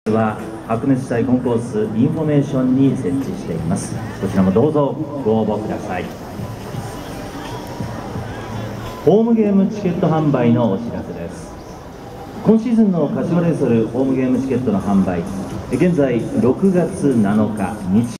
は白熱したいコンコースインフォメーションに設置しています。こちらもどうぞご応募ください。ホームゲームチケット販売のお知らせです。今シーズンの柏レイソルホームゲームチケットの販売、現在6月7日日